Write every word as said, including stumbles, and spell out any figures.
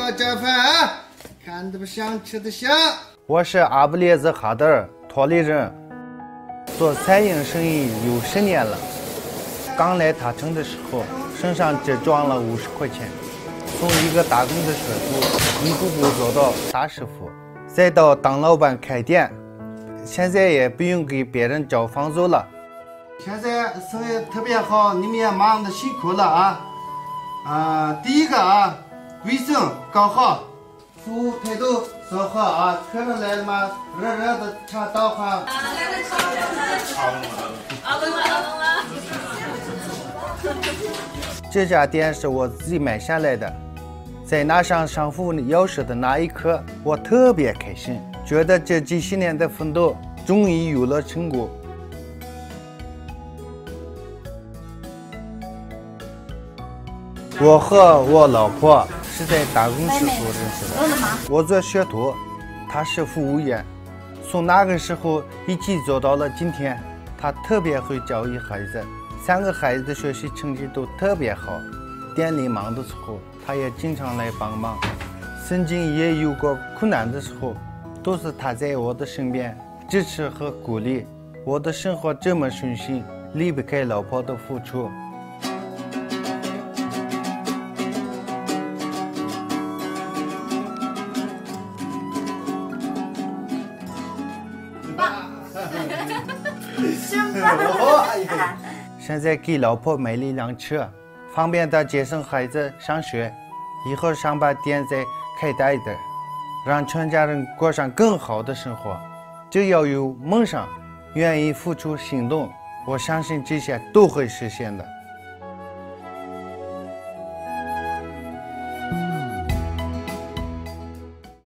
个这饭，看的不香，吃的香。 我是阿布列兹哈德尔托里人，做餐饮生意有十年了。刚来塔城的时候，身上只装了五十块钱，从一个打工的学徒一步步走到大师傅，再到当老板开店，现在也不用给别人交房租了。 现在生意特别好，你们也忙得辛苦了啊！啊，第一个啊，卫生搞好，服务态度做好啊！客人来了嘛，热热的茶倒好。啊，来了，炒了， 啊，冷了，冷了。 这家店是我自己买下来的，在拿上商户钥匙的那一刻，我特别开心，觉得这几十年的奋斗终于有了成果。我和我老婆是在打工时候认识的，我做学徒，他是服务员，从那个时候一起走到了今天。他特别会教育孩子，三个孩子的学习成绩都特别好，店里忙的时候他也经常来帮忙，曾经也有过困难的时候，都是他在我的身边支持和鼓励。我的生活这么顺心，离不开老婆的付出。现在给老婆买了一辆车，方便她接送孩子上学，以后想把店再开大一点，让全家人过上更好的生活。只要有梦想，愿意付出行动，我相信这些都会实现的。